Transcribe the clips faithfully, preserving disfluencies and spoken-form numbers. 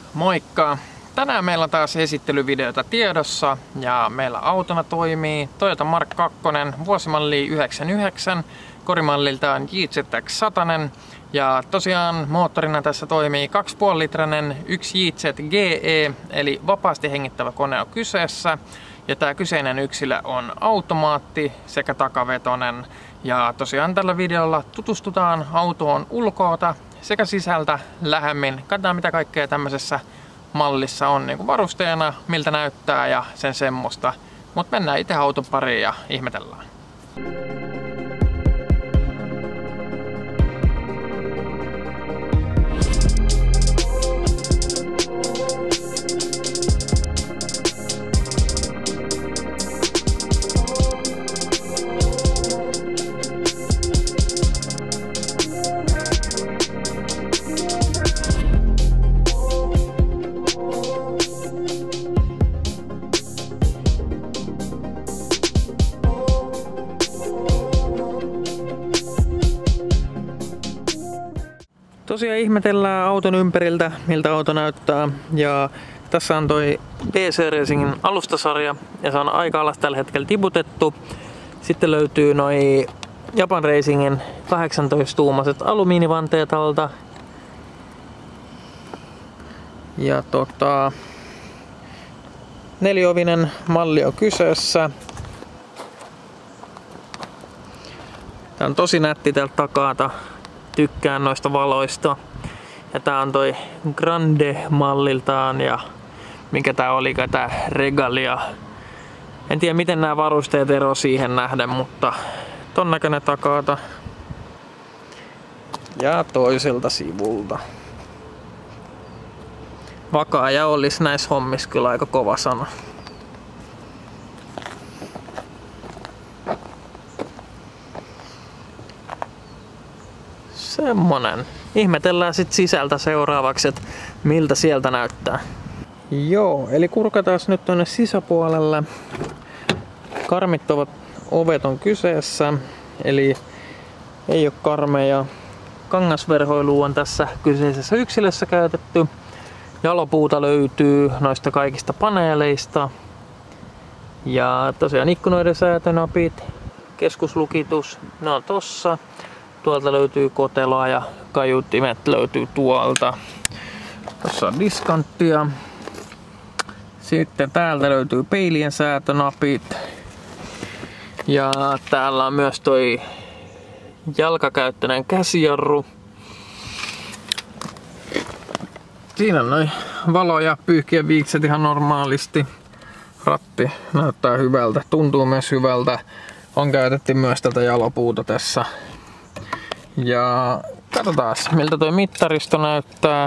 Moikka! Tänään meillä on taas esittelyvideota tiedossa ja meillä autona toimii Toyota Mark kaksi vuosimalli yhdeksänkymmentäyhdeksän, korimalliltaan J Z X sata ja tosiaan moottorina tässä toimii kaksi pilkku viisi litrainen yksi J Z G E eli vapaasti hengittävä kone on kyseessä ja tämä kyseinen yksilö on automaatti sekä takavetoinen ja tosiaan tällä videolla tutustutaan autoon ulkoota sekä sisältä lähemmin. Katsotaan mitä kaikkea tämmöisessä mallissa on niin kuin varusteena, miltä näyttää ja sen semmoista. Mutta mennään itse auton pariin ja ihmetellään. Tosiaan ihmetellään auton ympäriltä, miltä auto näyttää. Ja tässä on toi D C Racingin alustasarja ja se on aika alas tällä hetkellä tiputettu. Sitten löytyy noi Japan Racingin kahdeksantoista tuumaiset alumiinivanteet alta. Ja tota, neliovinen malli on kyseessä. Tää on tosi nätti täältä takaa. Tykkään noista valoista. Ja tää on toi Grande malliltaan ja mikä tää olikä tää Regalia. En tiedä miten nämä varusteet ero siihen nähden, mutta ton näköinen takaata. Ja toiselta sivulta. Vakaaja olisi näissä hommissa kyllä aika kova sana. Semmonen. Ihmetellään sit sisältä seuraavaksi, että miltä sieltä näyttää. Joo, eli kurkataan nyt tonne sisäpuolelle. Karmittavat ovet on kyseessä, eli ei ole karmeja. Kangasverhoilu on tässä kyseisessä yksilössä käytetty. Jalopuuta löytyy noista kaikista paneeleista. Ja tosiaan ikkunoiden säätönapit, keskuslukitus, ne on tossa. Tuolta löytyy koteloa ja kaiuttimet löytyy tuolta. Tuossa on diskanttia. Sitten täältä löytyy peilien säätönapit. Ja täällä on myös toi jalkakäyttöinen käsijarru. Siinä on noin valo- ja pyyhkien viikset ihan normaalisti. Ratti näyttää hyvältä, tuntuu myös hyvältä. On käytetty myös tätä jalopuuta tässä. Ja katsotaan miltä toi mittaristo näyttää.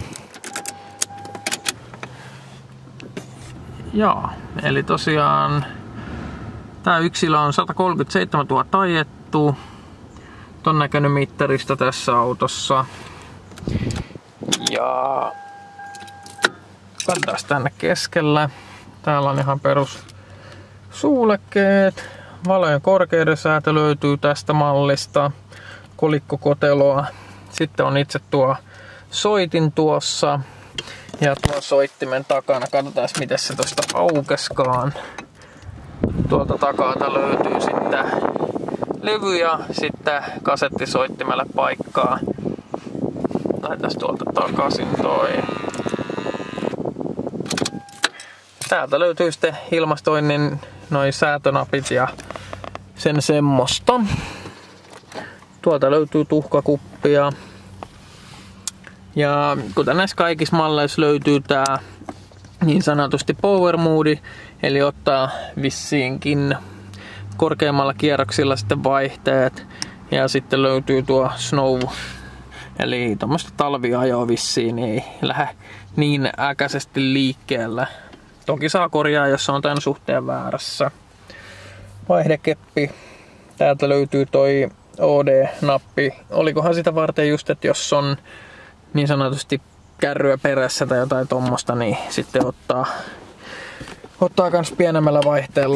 Joo, eli tosiaan tää yksilö on sata kolmekymmentäseitsemäntuhatta ajettu. Ton näköinen mittaristo tässä autossa. Ja katsotaan tänne keskelle. Täällä on ihan perus suulekkeet. Valojen korkeuden säätö löytyy tästä mallista. Kolikkokoteloa. Sitten on itse tuo soitin tuossa. Ja tuo soittimen takana. Katsotaan miten se tosta aukeskaan. Tuolta takaa löytyy sitten levy ja sitten kasettisoittimelle paikkaa. Lähdetään tuolta takaisin toi. Täältä löytyy sitten ilmastoinnin noin säätönapit ja sen semmoista. Tuolta löytyy tuhkakuppia. Ja kuten näissä kaikissa malleissa löytyy tää niin sanotusti power moodi, eli ottaa vissiinkin korkeammalla kierroksilla sitten vaihteet. Ja sitten löytyy tuo snow, eli tommoista talviajoa vissiin, niin ei lähde niin äkäisesti liikkeelle. Toki saa korjaa, jos on tämän suhteen väärässä. Vaihdekeppi. Täältä löytyy toi O D-nappi. Olikohan sitä varten just, että jos on niin sanotusti kärryä perässä tai jotain tommosta, niin sitten ottaa, ottaa kans pienemmällä vaihteella.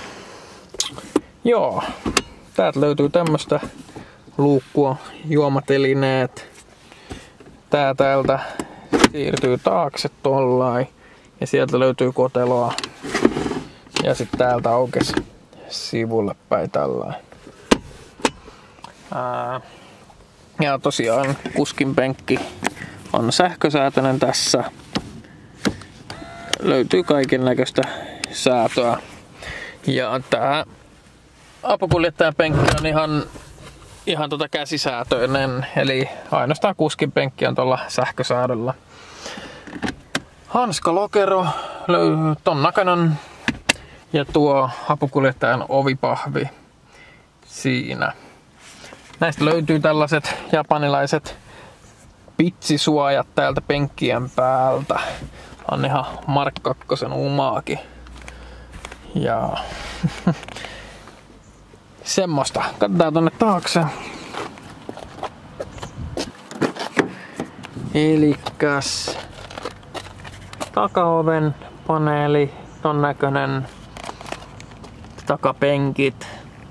Joo, täältä löytyy tämmöstä luukkua, juomatelineet. Tää täältä siirtyy taakse tollain ja sieltä löytyy koteloa. Ja sitten täältä aukesi sivulle päin tällainen. Ää, ja tosiaan kuskin penkki on sähkösäätöinen tässä. Löytyy kaiken näköistä säätöä. Ja tää apukuljettajan penkki on ihan, ihan tota käsisäätöinen. Eli ainoastaan kuskin penkki on tuolla sähkösäädöllä. Hanskalokero löytyy ton näköinen. Ja tuo apukuljettajan ovipahvi siinä. Näistä löytyy tällaiset japanilaiset pitsisuojat täältä penkkien päältä. On ihan Mark kakkosen umaakin. Ja semmoista. Katsotaan tonne taakse. Elikkäs takaoven paneeli, ton näköinen. Takapenkit.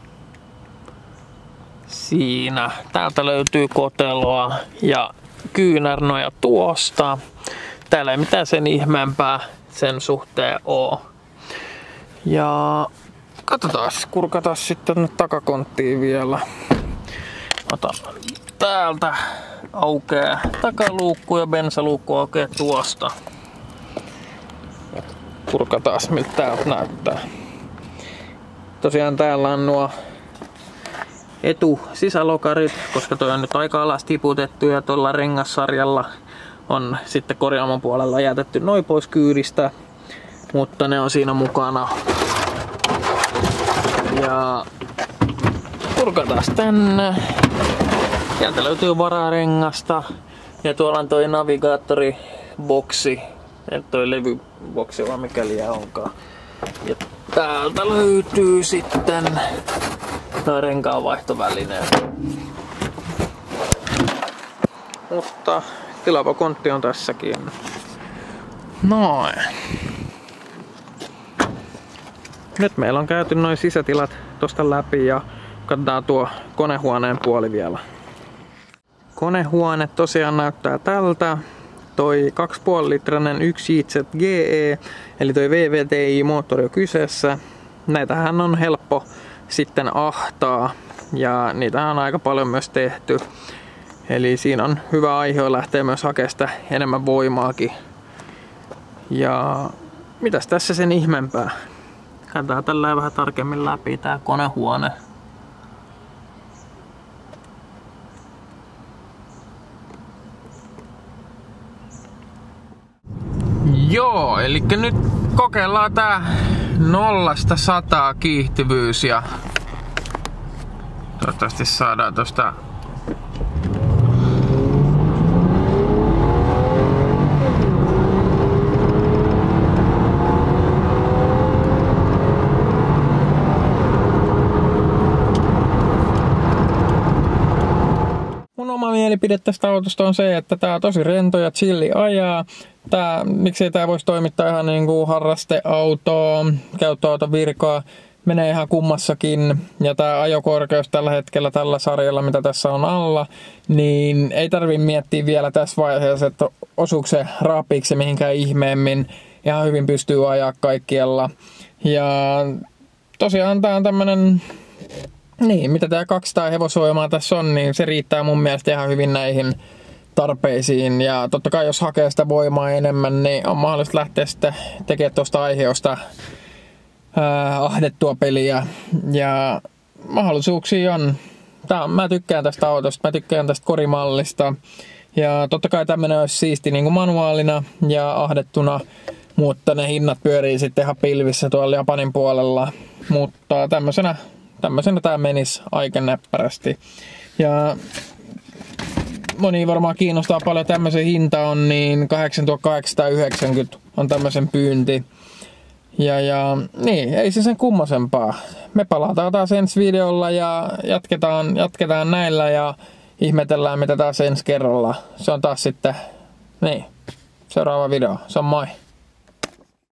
Siinä. Täältä löytyy koteloa ja kyynärnoja tuosta. Täällä ei mitään sen ihmeempää sen suhteen oo. Ja katsotaan, kurkataan sitten tänne takakonttiin vielä. Ota täältä aukeaa takaluukku ja bensaluukku aukeaa tuosta. Kurkataan miltä täältä näyttää. Tosiaan täällä on nuo etusisälokarit, koska toi on nyt aika alas tiputettu ja tuolla rengassarjalla on sitten korjaamon puolella jätetty noin pois kyydistä, mutta ne on siinä mukana. Ja kurkataan tänne. Sieltä löytyy vararengasta ja tuolla on toi navigaattoriboksi, eli toi levyboksi vaan mikäli onkaan. Ja täältä löytyy sitten toi renkaanvaihtoväline. Mutta tilava kontti on tässäkin. Noin. Nyt meillä on käyty noin sisätilat tosta läpi ja katsotaan tuo konehuoneen puoli vielä. Konehuone tosiaan näyttää tältä. Toi kaksi pilkku viisi litrainen yksi J Z G E, eli toi V V T I-moottori on kyseessä. Näitähän on helppo sitten ahtaa ja niitähän on aika paljon myös tehty. Eli siinä on hyvä aihe lähteä myös hakemaan sitä enemmän voimaakin. Ja mitäs tässä sen ihmeempää? Katsotaan tällä vähän tarkemmin läpi tää konehuone. Joo, eli nyt kokeillaan tää nollasta sataa kiihtyvyys ja toivottavasti saadaan tosta mielipide tästä autosta on se, että tää on tosi rento ja chilli ajaa. Tää, miksei tää voisi toimittaa ihan niinku harrasteautoa, käyttöauton virkaa. Menee ihan kummassakin. Ja tää ajokorkeus tällä hetkellä tällä sarjalla, mitä tässä on alla, niin ei tarvi miettiä vielä tässä vaiheessa, että osuuko se raapiksi mihinkään ihmeemmin. Ihan hyvin pystyy ajaa kaikkialla. Ja tosiaan tää on tämmönen... Niin, mitä tää kaksisataa hevosvoimaa tässä on, niin se riittää mun mielestä ihan hyvin näihin tarpeisiin. Ja totta kai jos hakee sitä voimaa enemmän, niin on mahdollista lähteä sitten tekemään tuosta aiheesta ää, ahdettua peliä. Ja mahdollisuuksia on. Tää, mä tykkään tästä autosta, mä tykkään tästä korimallista. Ja totta kai tämmönen olisi siisti niin kuin manuaalina ja ahdettuna, mutta ne hinnat pyörii sitten ihan pilvissä tuolla Japanin puolella. Mutta tämmöisenä Tämmöisenä tää menisi aika näppärästi. Ja moni varmaan kiinnostaa paljon tämmöisen hinta on, niin kahdeksantuhattakahdeksansataayhdeksänkymmentä on tämmöisen pyynti. Ja, ja niin, ei se sen kummosempaa. Me palataan taas ensi videolla ja jatketaan, jatketaan näillä ja ihmetellään mitä taas ensi kerralla. Se on taas sitten, niin, seuraava video. Se on moi.